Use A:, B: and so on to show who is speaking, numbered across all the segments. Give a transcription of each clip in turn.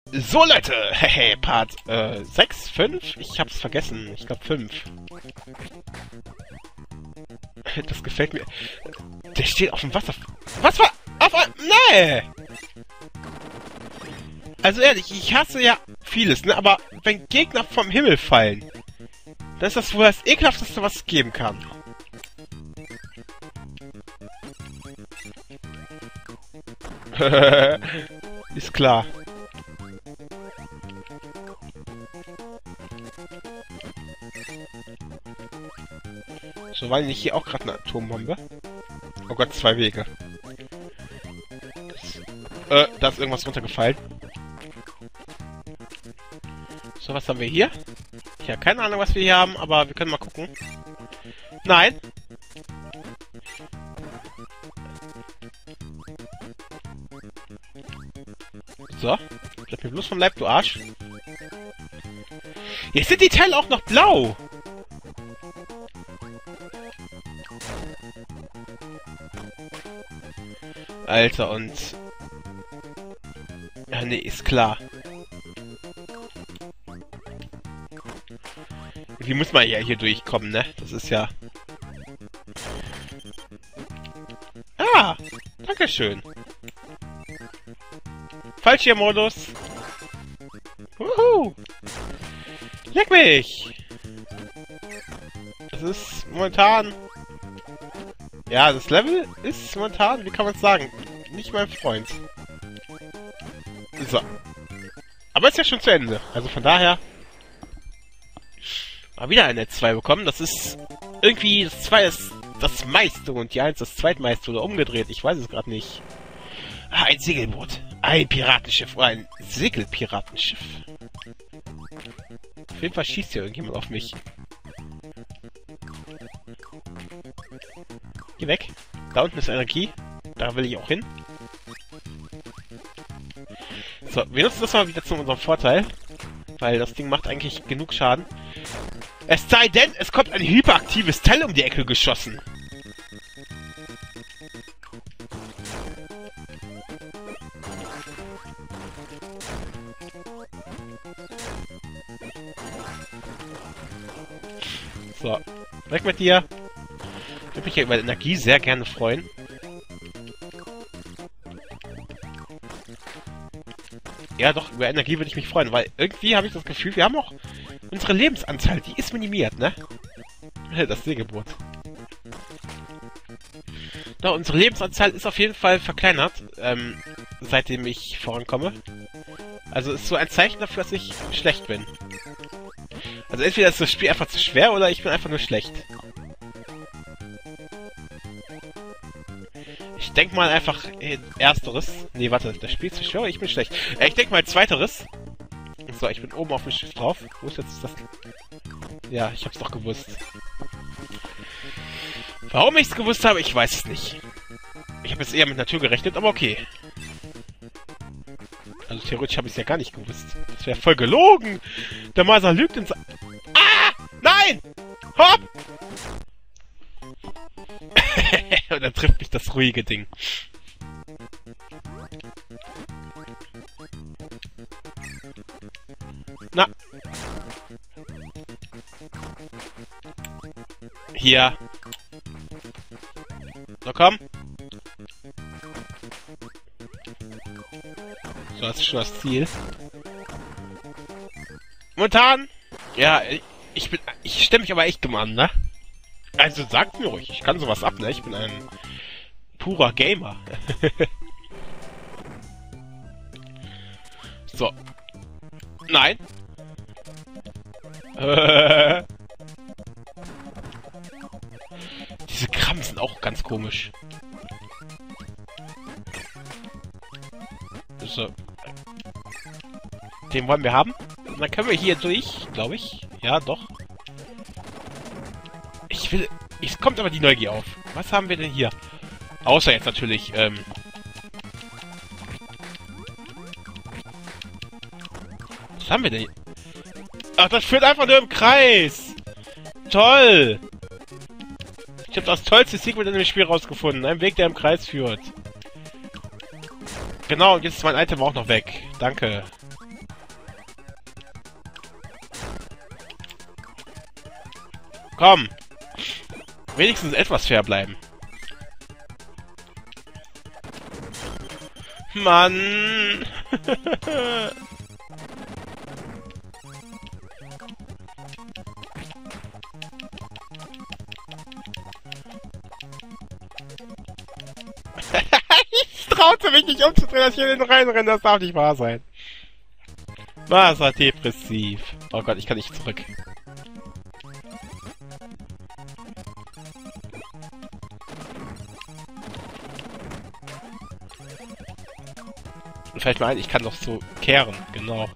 A: So Leute, hehe, Part 6, 5? Ich hab's vergessen, ich glaube 5. Das gefällt mir. Der steht auf dem Wasser. Was war? Auf ein... Nee! Also ehrlich, ich hasse ja vieles, ne? Aber wenn Gegner vom Himmel fallen, das ist das wohl das ekelhafteste, was es geben kann. Ist klar. So, war nicht hier auch gerade eine Atombombe? Oh Gott, 2 Wege. Da ist irgendwas runtergefallen. So, was haben wir hier? Ich habe keine Ahnung, was wir hier haben, aber wir können mal gucken. Nein! So. Bleib mir bloß vom Leib, du Arsch. Jetzt sind die Teile auch noch blau! Alter, und... Ja, nee, ist klar. Wie muss man ja hier durchkommen, ne? Das ist ja... Ah! Dankeschön. Fallschirmmodus. Wuhu! Leck mich! Das ist momentan... Ja, das Level ist momentan, wie kann man es sagen, nicht mein Freund. So. Aber ist ja schon zu Ende. Also von daher... Mal wieder eine 2 bekommen. Das ist irgendwie... Das 2 ist das meiste und die 1 das zweitmeiste oder umgedreht. Ich weiß es gerade nicht. Ah, ein Segelboot. Ein Piratenschiff. Oder ein Segelpiratenschiff. Auf jeden Fall schießt hier irgendjemand auf mich. Geh weg. Da unten ist Energie. Da will ich auch hin. So, wir nutzen das mal wieder zu unserem Vorteil. Weil das Ding macht eigentlich genug Schaden. Es sei denn, es kommt ein hyperaktives Teil um die Ecke geschossen. So, weg mit dir. Ich würde mich ja über Energie sehr gerne freuen. Ja doch, über Energie würde ich mich freuen, weil irgendwie habe ich das Gefühl, wir haben auch unsere Lebensanzahl, die ist minimiert, ne? Das Segelboot. Doch, unsere Lebensanzahl ist auf jeden Fall verkleinert, seitdem ich vorankomme. Also ist so ein Zeichen dafür, dass ich schlecht bin. Also entweder ist das Spiel einfach zu schwer oder ich bin einfach nur schlecht. Ich denke mal einfach ersteres. Nee, warte, das Spiel ist zu schwer, ich bin schlecht. Ich denke mal zweiteres. So, ich bin oben auf dem Schiff drauf. Wo ist jetzt das? Ja, ich hab's doch gewusst. Warum ich's gewusst habe, ich weiß es nicht. Ich habe jetzt eher mit einer Tür gerechnet, aber okay. Also theoretisch habe ich es ja gar nicht gewusst. Das wäre voll gelogen. Der Masa lügt ins... Ah! Nein! Hopp! Und dann trifft mich das ruhige Ding. Na. Hier. So, komm. So, das ist schon das Ziel. Momentan. Ja, ich stelle mich aber echt dumm an, ne? Also sagt mir ruhig, ich kann sowas ab, ne? Ich bin ein purer Gamer. So. Nein. Diese Krabben sind auch ganz komisch. So. Den wollen wir haben. Und dann können wir hier durch, glaube ich. Ja, doch. Ich will... Es kommt aber die Neugier auf. Was haben wir denn hier? Außer jetzt natürlich, Was haben wir denn hier? Ach, das führt einfach nur im Kreis! Toll! Ich habe das tollste Secret in dem Spiel rausgefunden. Ein Weg, der im Kreis führt. Genau, und jetzt ist mein Item auch noch weg. Danke. Komm. Wenigstens etwas fair bleiben. Mann. Ich traute mich nicht umzudrehen, dass ich in den reinrenne. Das darf nicht wahr sein. Wasserdepressiv. Oh Gott, ich kann nicht zurück. Und fällt mir ein, ich kann doch so kehren. Genau.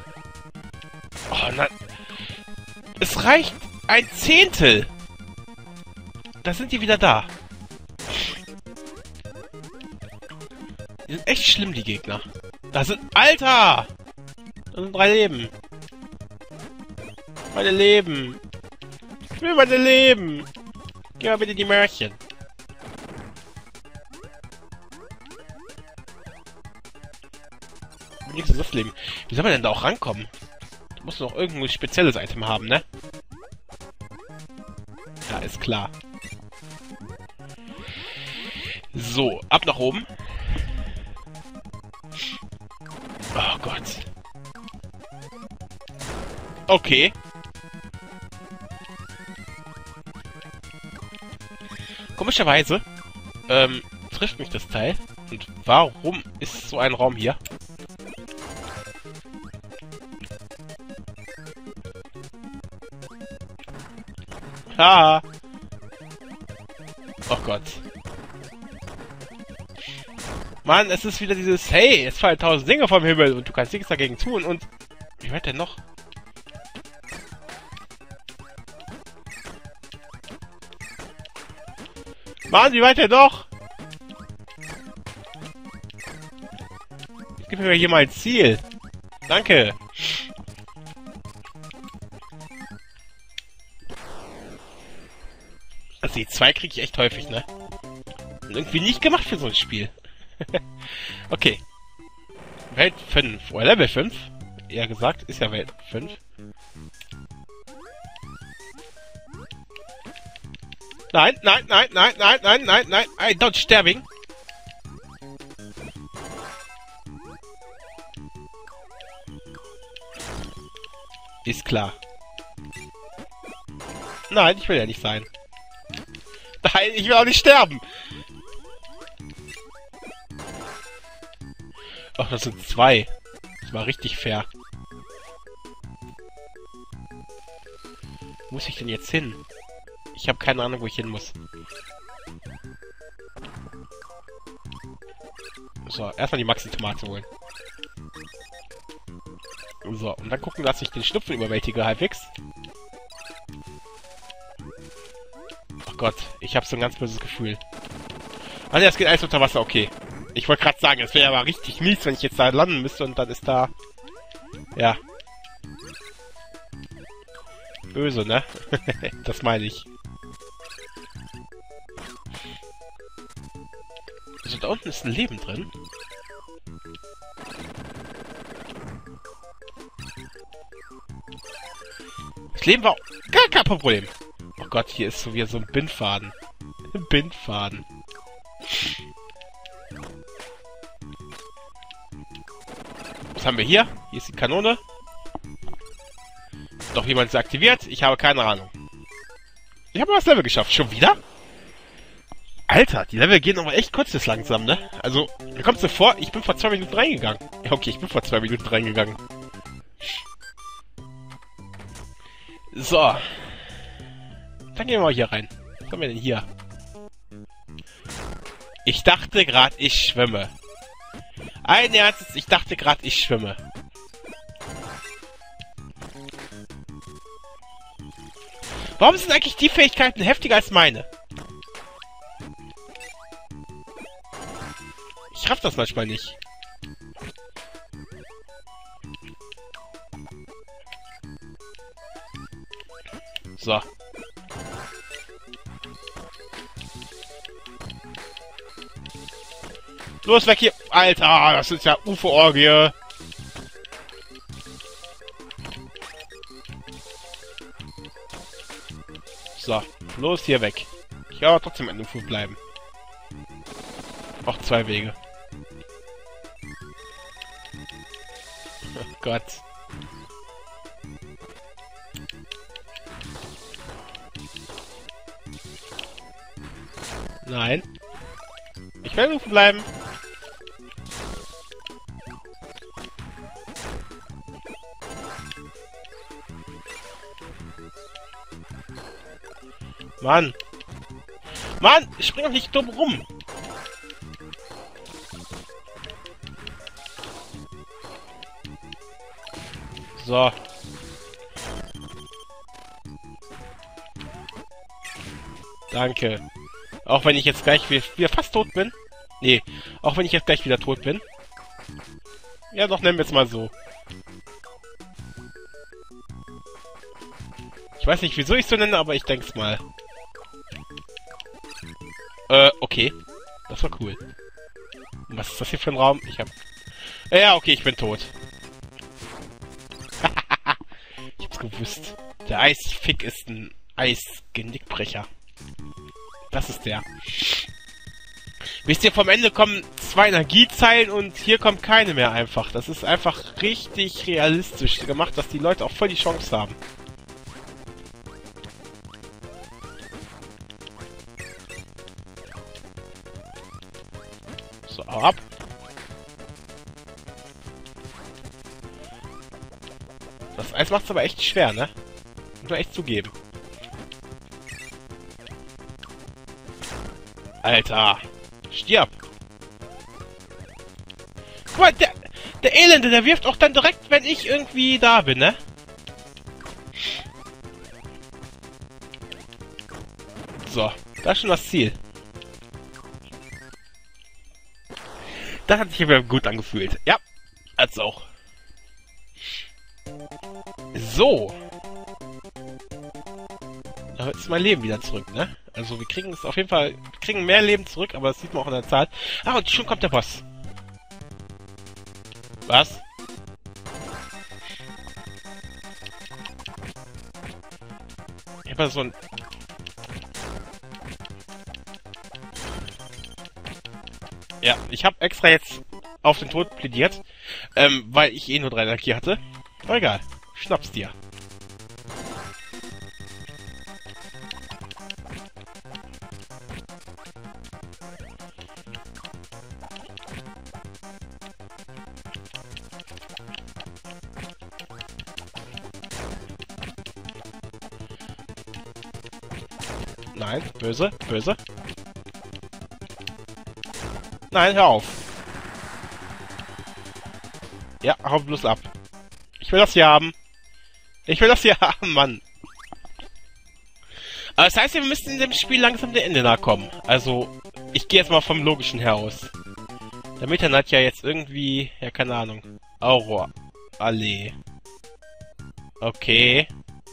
A: Oh nein. Es reicht ein Zehntel. Da sind die wieder da. Die sind echt schlimm, die Gegner. Da sind... Alter! Da sind 3 Leben. Meine Leben. Ich will meine Leben. Gib mal bitte die Märchen. Wenigstens das Leben. Wie soll man denn da auch rankommen? Du musst noch irgendein spezielles Item haben, ne? Ja, ist klar. So, ab nach oben. Oh Gott. Okay. Komischerweise, trifft mich das Teil. Und warum ist so ein Raum hier? Ha! Oh Gott. Mann, es ist wieder dieses, hey, es fallen 1000 Dinge vom Himmel und du kannst nichts dagegen tun und... Wie weit denn noch? Mann, wie weit denn noch? Gib mir hier mal ein Ziel. Danke. Also die 2 kriege ich echt häufig, ne? Und irgendwie nicht gemacht für so ein Spiel. Okay. Welt 5. Oder Level 5. Eher gesagt, ist ja Welt 5. Nein, nein, nein, nein, nein, nein, nein, nein. I don't sterbing. Ist klar. Nein, ich will ja nicht sein. Nein, ich will auch nicht sterben. Ach, das sind 2. Das war richtig fair. Wo muss ich denn jetzt hin? Ich habe keine Ahnung, wo ich hin muss. So, erstmal die Maxi-Tomate holen. So, und dann gucken, dass ich den Schnupfen überwältige halbwegs. Oh Gott, ich habe so ein ganz böses Gefühl. Ah ne, es geht alles unter Wasser, okay. Ich wollte gerade sagen, es wäre aber richtig mies, wenn ich jetzt da landen müsste und dann ist da... Ja. Böse, ne? Das meine ich. Also da unten ist ein Leben drin. Das Leben war gar kein Problem. Oh Gott, hier ist so wieder so ein Bindfaden. Bindfaden. Was haben wir hier? Hier ist die Kanone. Doch jemand ist aktiviert. Ich habe keine Ahnung. Ich habe das Level geschafft. Schon wieder? Alter, die Level gehen aber echt kurz bis langsam, ne? Also, mir kommt so vor, ich bin vor 2 Minuten reingegangen. Ja, okay, ich bin vor 2 Minuten reingegangen. So. Dann gehen wir mal hier rein. Was haben wir denn hier? Ich dachte gerade, ich schwimme. Ein Ernstes, ich dachte gerade, ich schwimme. Warum sind eigentlich die Fähigkeiten heftiger als meine? Ich raff das manchmal nicht. So. Los, weg hier! Alter, das ist ja UFO-Orgie! So, bloß hier weg. Ich werde aber trotzdem an dem Fuß bleiben. Auch 2 Wege. Oh Gott. Nein. Ich werde rufen bleiben. Mann. Mann, ich spring doch nicht dumm rum. So. Danke. Auch wenn ich jetzt gleich wieder fast tot bin. Nee, auch wenn ich jetzt gleich wieder tot bin. Ja, doch, nennen wir es mal so. Ich weiß nicht, wieso ich so nenne, aber ich denk's mal. Okay. Das war cool. Und was ist das hier für ein Raum? Ich hab... Ja, okay, ich bin tot. Ich hab's gewusst. Der Eisfick ist ein Eisgenickbrecher. Das ist der. Wisst ihr, vom Ende kommen 2 Energiezeilen und hier kommt keine mehr einfach. Das ist einfach richtig realistisch gemacht, dass die Leute auch voll die Chance haben. So, hau ab. Das Eis macht's aber echt schwer, ne? Muss man echt zugeben. Alter. Stirb. Guck mal, der Elende, der wirft auch dann direkt, wenn ich irgendwie da bin, ne? So, das ist schon das Ziel. Das hat sich wieder gut angefühlt. Ja, hat's auch. So. Da ist mein Leben wieder zurück, ne? Also wir kriegen es auf jeden Fall, wir kriegen mehr Leben zurück, aber das sieht man auch in der Zahl. Ah, und schon kommt der Boss. Was? Ich habe so ein... Ja, ich habe extra jetzt auf den Tod plädiert, weil ich eh nur 3 Energie hatte. Aber egal, schnapp's dir. Nein, böse, böse. Nein, hör auf. Ja, hau bloß ab. Ich will das hier haben. Ich will das hier haben, Mann. Aber das heißt, wir müssen in dem Spiel langsam dem Ende nahe kommen. Also, ich gehe jetzt mal vom Logischen her aus. Der Methan hat ja jetzt irgendwie... Ja, keine Ahnung. Aurora. Allee. Okay.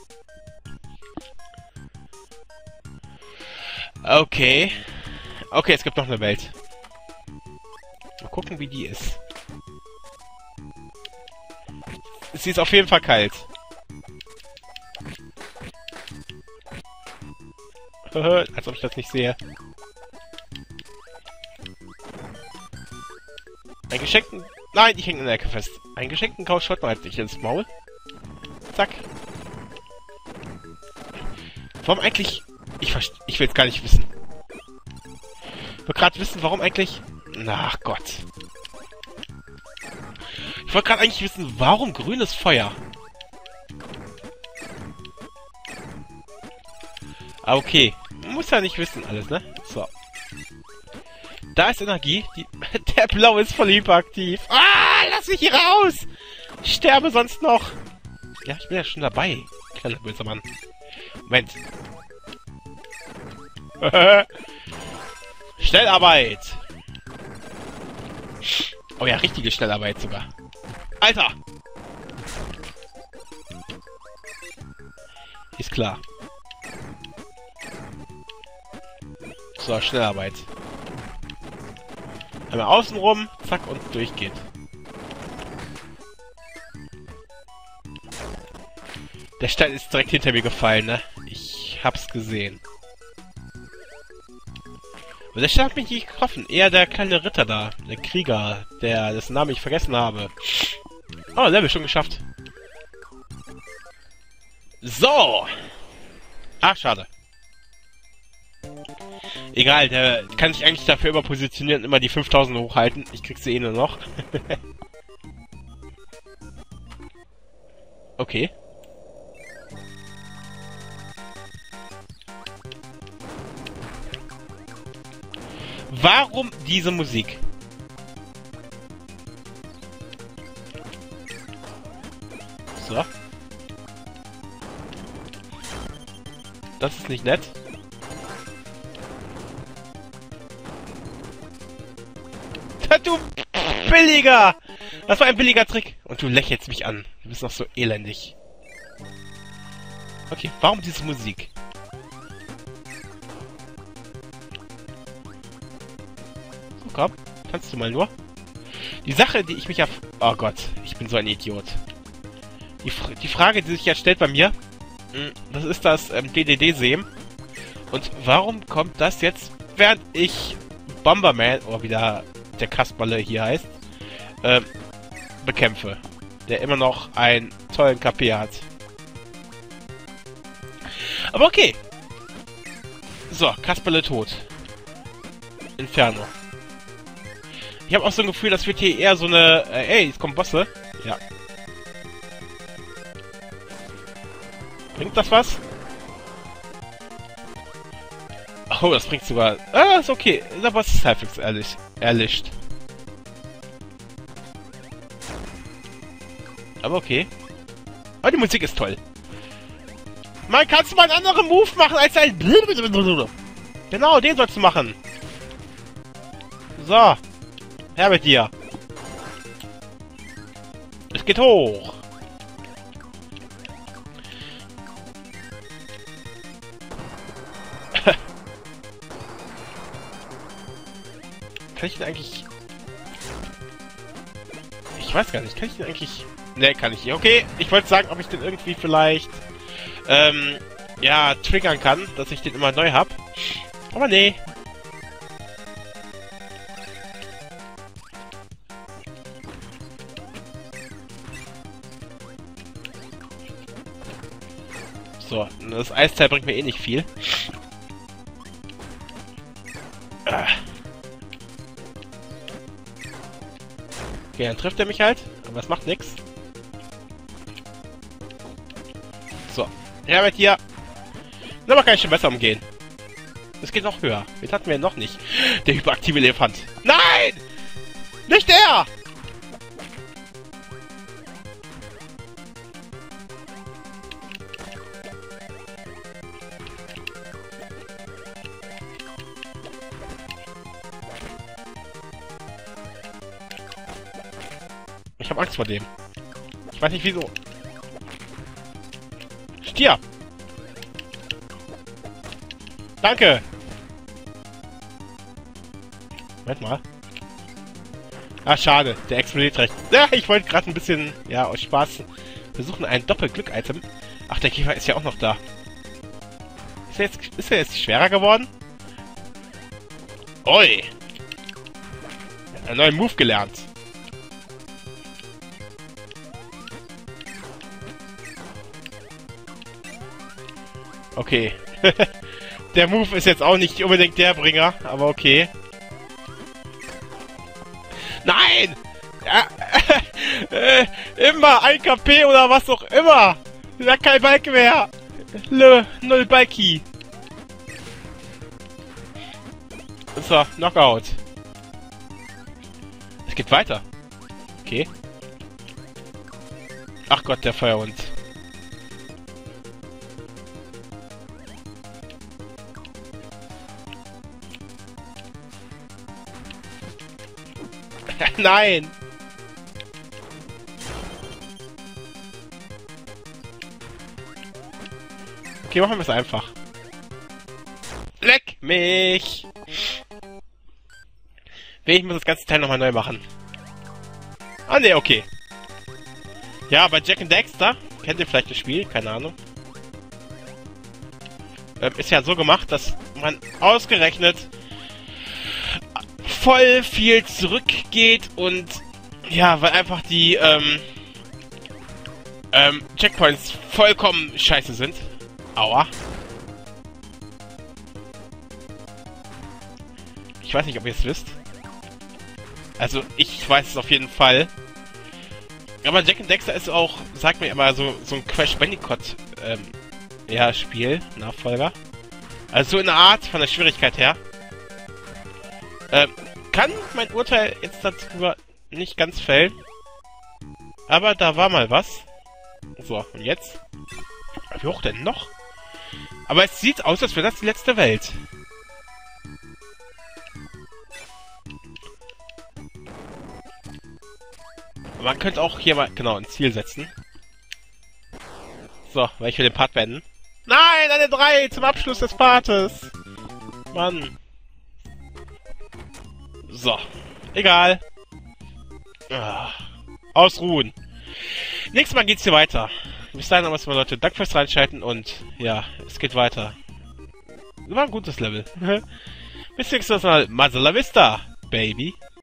A: Okay. Okay, es gibt noch eine Welt. Mal gucken, wie die ist. Sie ist auf jeden Fall kalt. Als ob ich das nicht sehe. Ein geschenkten... Nein, ich hänge in der Ecke fest. Ein geschenkten Couch schaut man halt nicht ins Maul. Zack. Warum eigentlich... Ich will es gar nicht wissen. Ich will gerade wissen, warum eigentlich... Ach Gott. Ich wollte gerade eigentlich wissen, warum grünes Feuer? Ah, okay. Man muss ja nicht wissen alles, ne? So. Da ist Energie. Der Blaue ist voll hyperaktiv. Ah, lass mich hier raus! Ich sterbe sonst noch. Ja, ich bin ja schon dabei. Kleiner böser Mann. Moment. Schnellarbeit. Oh ja, richtige Schnellarbeit sogar. Alter! Ist klar. So, Schnellarbeit. Einmal außen rum, zack und durchgeht. Der Stein ist direkt hinter mir gefallen, ne? Ich hab's gesehen. Aber der Stern hat mich nicht getroffen. Eher der kleine Ritter da. Der Krieger, dessen Namen ich vergessen habe. Oh, Level schon geschafft. So. Ach, schade. Egal, der kann sich eigentlich dafür immer positionieren und immer die 5000 hochhalten. Ich krieg sie eh nur noch. Okay. Warum diese Musik? So. Das ist nicht nett. Du billiger! Das war ein billiger Trick. Und du lächelst mich an. Du bist noch so elendig. Okay, warum diese Musik? So, komm. Kannst du mal nur. Die Sache, die ich mich Oh Gott, ich bin so ein Idiot. Die Frage, die sich jetzt stellt bei mir, das ist das DDD-Sehen. Und warum kommt das jetzt, während ich Bomberman, oder wie der Kasperle hier heißt, bekämpfe? Der immer noch einen tollen KP hat. Aber okay. So, Kasperle tot. Inferno. Ich habe auch so ein Gefühl, das wird hier eher so eine... ey, jetzt kommen Bosse. Ja. Bringt das was? Oh, das bringt sogar... Ah, ist okay. Der Boss ist halbwegs erlischt. Aber okay. Oh, die Musik ist toll. Man, kannst du mal einen anderen Move machen als ein... Genau, den sollst du machen. So. Her mit dir. Es geht hoch. Kann ich den eigentlich... Ich weiß gar nicht, kann ich den eigentlich... Ne, kann ich nicht. Okay, ich wollte sagen, ob ich den irgendwie vielleicht... ja, triggern kann, dass ich den immer neu hab. Aber nee. So, das Eisteil bringt mir eh nicht viel. Okay, dann trifft er mich halt, aber es macht nichts. So, her mit hier. Aber kann ich schon besser umgehen. Es geht noch höher. Jetzt hatten wir noch nicht. Der hyperaktive Elefant. Nein! Nicht der! Ich habe Angst vor dem. Ich weiß nicht wieso. Stier! Danke! Moment mal. Ah, schade. Der explodiert recht. Ja, ich wollte gerade ein bisschen, ja, aus Spaß versuchen, ein Doppelglück-Item. Ach, der Käfer ist ja auch noch da. Ist er jetzt schwerer geworden? Oi! Einen neuen Move gelernt. Okay. Der Move ist jetzt auch nicht unbedingt der Bringer, aber okay. Nein! Ja, immer 1 KP oder was auch immer! Ja, kein Balk mehr! Null Balki! So, Knockout. Es geht weiter. Okay. Ach Gott, der Feuerhund. Nein! Okay, machen wir es einfach. Leck mich! Ich muss das ganze Teil nochmal neu machen. Ah ne, okay. Ja, bei Jack and Dexter, kennt ihr vielleicht das Spiel? Keine Ahnung. ist ja so gemacht, dass man ausgerechnet voll viel zurückgeht und ja, weil einfach die Checkpoints vollkommen scheiße sind. Aua. Ich weiß nicht, ob ihr es wisst. Also, ich weiß es auf jeden Fall. Aber Jak and Daxter ist auch, sagt mir immer, so ein Crash Bandicoot, ja, Spiel, Nachfolger. Also so in der Art, von der Schwierigkeit her. Kann mein Urteil jetzt darüber nicht ganz fällen. Aber da war mal was. So, und jetzt? Wie hoch denn noch? Aber es sieht aus, als wäre das die letzte Welt. Man könnte auch hier mal, genau, ein Ziel setzen. So, weil ich will den Part beenden. Nein, eine 3 zum Abschluss des Partes. Mann. So, egal. Ausruhen. Nächstes Mal geht's hier weiter. Bis dahin aber erstmal, Leute. Danke fürs Reinschalten und ja, es geht weiter. War ein gutes Level. Bis nächstes Mal. Mazza la Vista, Baby.